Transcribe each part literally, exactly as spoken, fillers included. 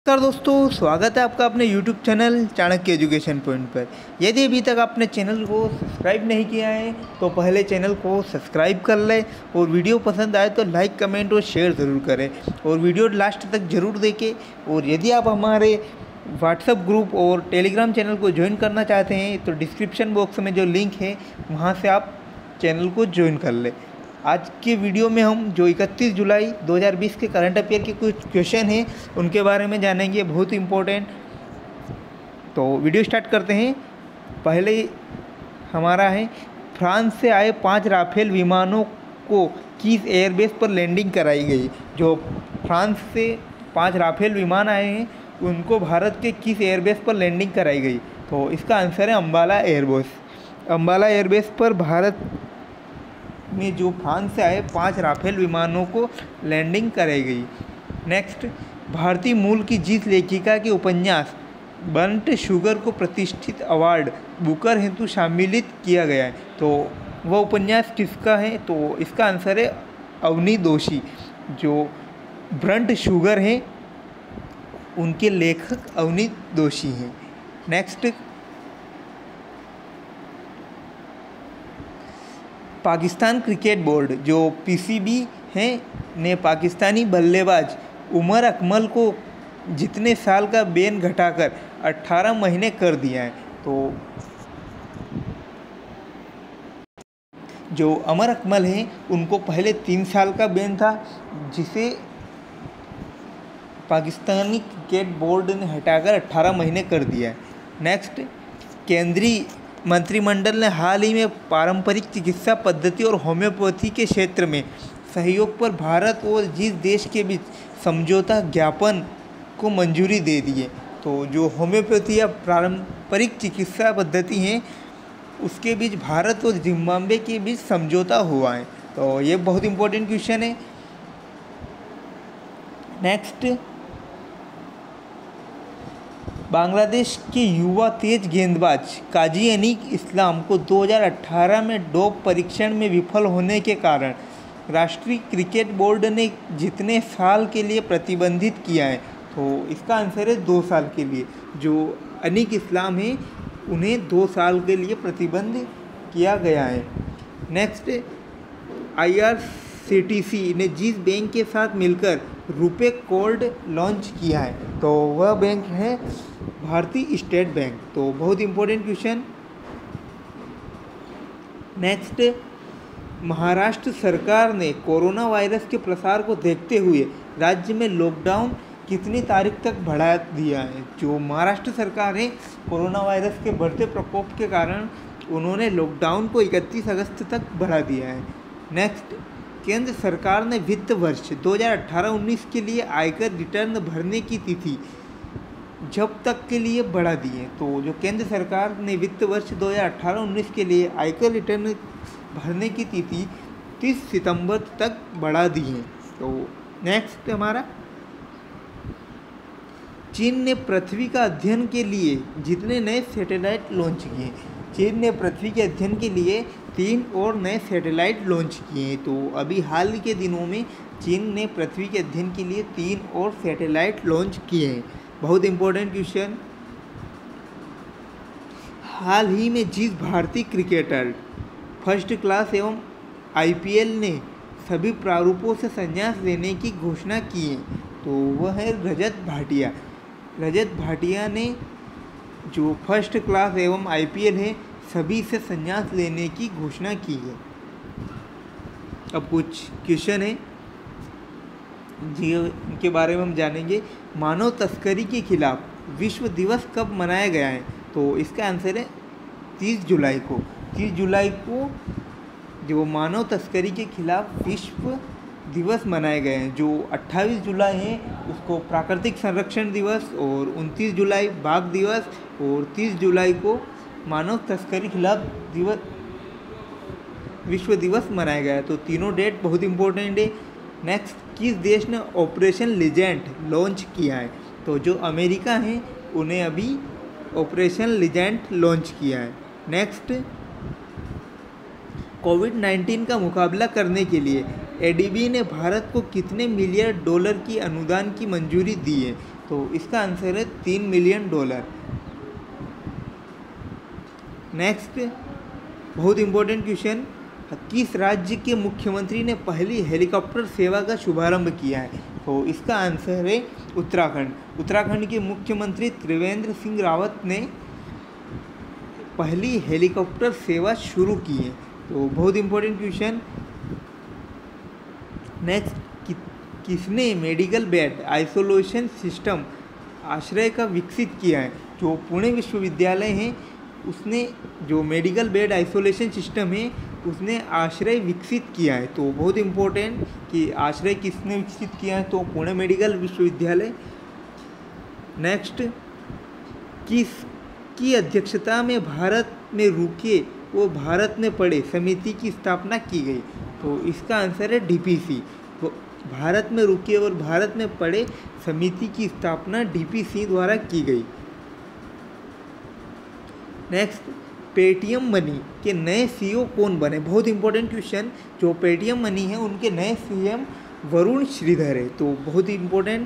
नमस्कार दोस्तों, स्वागत है आपका अपने YouTube channel Chanakya education point पर। यदि अभी तक आपने चैनल को सब्सक्राइब नहीं किया है तो पहले चैनल को सब्सक्राइब कर लें और वीडियो पसंद आए तो लाइक कमेंट और शेयर ज़रूर करें और वीडियो लास्ट तक ज़रूर देखें। और यदि आप हमारे व्हाट्सएप ग्रुप और टेलीग्राम चैनल को ज्वाइन करना चाहते हैं तो डिस्क्रिप्शन बॉक्स में जो लिंक है वहाँ से आप चैनल को ज्वाइन कर लें। आज के वीडियो में हम जो इकतीस जुलाई दो हज़ार बीस के करंट अफेयर के कुछ क्वेश्चन हैं उनके बारे में जानेंगे, बहुत इम्पोर्टेंट। तो वीडियो स्टार्ट करते हैं। पहले हमारा है, फ्रांस से आए पांच राफेल विमानों को किस एयरबेस पर लैंडिंग कराई गई। जो फ्रांस से पांच राफेल विमान आए हैं उनको भारत के किस एयरबेस पर लैंडिंग कराई गई। तो इसका आंसर है अम्बाला एयरबेस। अम्बाला एयरबेस पर भारत में जो फ्रांस से आए पांच राफेल विमानों को लैंडिंग कराई गई। नेक्स्ट, भारतीय मूल की जिस लेखिका के उपन्यास बर्न्ट शुगर को प्रतिष्ठित अवार्ड बुकर हेतु सम्मिलित किया गया है, तो वह उपन्यास किसका है। तो इसका आंसर है अवनी दोषी। जो बर्न्ट शुगर हैं उनके लेखक अवनी दोषी हैं। नेक्स्ट, पाकिस्तान क्रिकेट बोर्ड जो पीसीबी है ने पाकिस्तानी बल्लेबाज उमर अकमल को जितने साल का बैन घटाकर अठारह महीने कर दिया है। तो जो उमर अकमल हैं उनको पहले तीन साल का बैन था जिसे पाकिस्तानी क्रिकेट बोर्ड ने हटाकर अठारह महीने कर दिया है। नेक्स्ट, केंद्रीय मंत्रिमंडल ने हाल ही में पारंपरिक चिकित्सा पद्धति और होम्योपैथी के क्षेत्र में सहयोग पर भारत और जिस देश के बीच समझौता ज्ञापन को मंजूरी दे दी है। तो जो होम्योपैथी या पारंपरिक चिकित्सा पद्धति हैं उसके बीच भारत और जिम्बाब्वे के बीच समझौता हुआ है। तो ये बहुत इंपॉर्टेंट क्वेश्चन है। नेक्स्ट, बांग्लादेश के युवा तेज गेंदबाज काजी अनीक इस्लाम को दो हज़ार अठारह में डोप परीक्षण में विफल होने के कारण राष्ट्रीय क्रिकेट बोर्ड ने जितने साल के लिए प्रतिबंधित किया है। तो इसका आंसर है दो साल के लिए। जो अनीक इस्लाम है उन्हें दो साल के लिए प्रतिबंध किया गया है। नेक्स्ट, आईआरसीटीसी ने जिस बैंक के साथ मिलकर रुपे कार्ड लॉन्च किया है तो वह बैंक है भारतीय स्टेट बैंक। तो बहुत इंपॉर्टेंट क्वेश्चन। नेक्स्ट, महाराष्ट्र सरकार ने कोरोना वायरस के प्रसार को देखते हुए राज्य में लॉकडाउन कितनी तारीख तक बढ़ा दिया है। जो महाराष्ट्र सरकार है कोरोना वायरस के बढ़ते प्रकोप के कारण उन्होंने लॉकडाउन को इकतीस अगस्त तक बढ़ा दिया है। नेक्स्ट, केंद्र सरकार ने वित्त वर्ष दो हज़ार अठारह उन्नीस के लिए आयकर रिटर्न भरने की तिथि जब तक के लिए बढ़ा दी है। तो जो केंद्र सरकार ने वित्त वर्ष दो हज़ार अठारह उन्नीस के लिए आयकर रिटर्न भरने की तिथि तीस सितंबर तक बढ़ा दी है। तो नेक्स्ट हमारा, चीन ने पृथ्वी का अध्ययन के लिए जितने नए सैटेलाइट लॉन्च किए। चीन ने पृथ्वी के अध्ययन के लिए तीन और नए सैटेलाइट लॉन्च किए हैं। तो अभी हाल के दिनों में चीन ने पृथ्वी के अध्ययन के लिए तीन और सैटेलाइट लॉन्च किए हैं। बहुत इंपॉर्टेंट क्वेश्चन। हाल ही में जिस भारतीय क्रिकेटर फर्स्ट क्लास एवं आईपीएल ने सभी प्रारूपों से संन्यास लेने की घोषणा की है तो वह है रजत भाटिया। रजत भाटिया ने जो फर्स्ट क्लास एवं आईपीएल है सभी से संन्यास लेने की घोषणा की है। अब कुछ क्वेश्चन है जिनके बारे में हम जानेंगे। मानव तस्करी के खिलाफ विश्व दिवस कब मनाया गया है। तो इसका आंसर है तीस जुलाई को। तीस जुलाई को जो मानव तस्करी के खिलाफ विश्व दिवस मनाए गए हैं। जो अट्ठाईस जुलाई है उसको प्राकृतिक संरक्षण दिवस और उनतीस जुलाई बाघ दिवस और तीस जुलाई को मानव तस्करी खिलाफ दिवस विश्व दिवस मनाया गया है। तो तीनों डेट बहुत इंपॉर्टेंट है। नेक्स्ट, किस देश ने ऑपरेशन लीजेंट लॉन्च किया है। तो जो अमेरिका है उन्हें अभी ऑपरेशन लीजेंट लॉन्च किया है। नेक्स्ट, कोविड नाइन्टीन का मुकाबला करने के लिए एडीबी ने भारत को कितने मिलियन डॉलर की अनुदान की मंजूरी दी है। तो इसका आंसर है तीन मिलियन डॉलर। नेक्स्ट बहुत इंपॉर्टेंट क्वेश्चन, किस राज्य के मुख्यमंत्री ने पहली हेलीकॉप्टर सेवा का शुभारंभ किया है? तो इसका आंसर है उत्तराखंड। उत्तराखंड के मुख्यमंत्री त्रिवेंद्र सिंह रावत ने पहली हेलीकॉप्टर सेवा शुरू की है। तो बहुत इंपॉर्टेंट क्वेश्चन। नेक्स्ट, कि, किसने मेडिकल बेड आइसोलेशन सिस्टम आश्रय का विकसित किया है? जो पुणे विश्वविद्यालय है उसने जो मेडिकल बेड आइसोलेशन सिस्टम है उसने आश्रय विकसित किया है। तो बहुत इम्पोर्टेंट कि आश्रय किसने विकसित किया है? तो पुणे मेडिकल विश्वविद्यालय। नेक्स्ट, किस की अध्यक्षता में भारत में रुके वो भारत में पड़े समिति की स्थापना की गई? तो इसका आंसर है डीपीसी। तो भारत में रुके और भारत में पड़े समिति की स्थापना डीपीसी द्वारा की गई। नेक्स्ट, पेटीएम मनी के नए सीईओ कौन बने? बहुत इंपॉर्टेंट क्वेश्चन। जो पेटीएम मनी है उनके नए सीएम वरुण श्रीधर है। तो बहुत ही important.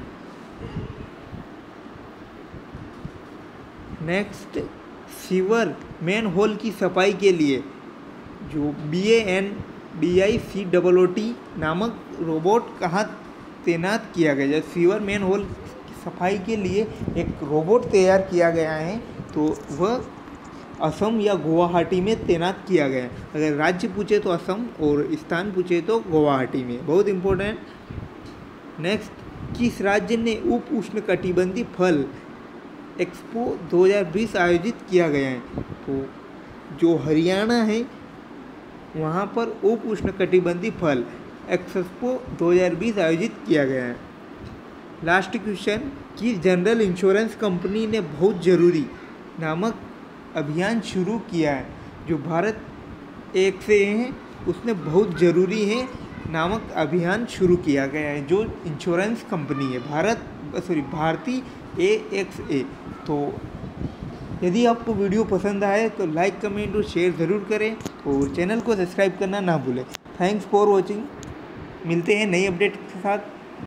Next, sewer manhole की सफाई के लिए जो B A N D I C double O T नामक रोबोट कहाँ तैनात किया गया है? सीवर मैन होल की सफाई के लिए एक रोबोट तैयार किया गया है, तो वह असम या गुवाहाटी में तैनात किया गया है। अगर राज्य पूछे तो असम और स्थान पूछे तो गुवाहाटी में। बहुत इम्पोर्टेंट। नेक्स्ट, किस राज्य ने उप उष्णकटिबंधीय फल एक्सपो दो हज़ार बीस आयोजित किया गया है? तो जो हरियाणा है वहाँ पर उप उष्णकटिबंधीय फल एक्सपो दो हज़ार बीस आयोजित किया गया है। लास्ट क्वेश्चन, कि जनरल इंश्योरेंस कंपनी ने बहुत ज़रूरी नामक अभियान शुरू किया है? जो भारत एक से है उसने बहुत ज़रूरी है नामक अभियान शुरू किया गया है, जो इंश्योरेंस कंपनी है Bharat sorry Bharti A X A. तो यदि आपको वीडियो पसंद आए तो लाइक कमेंट और शेयर ज़रूर करें और चैनल को सब्सक्राइब करना ना भूलें। Thanks for watching. मिलते हैं नई अपडेट के साथ।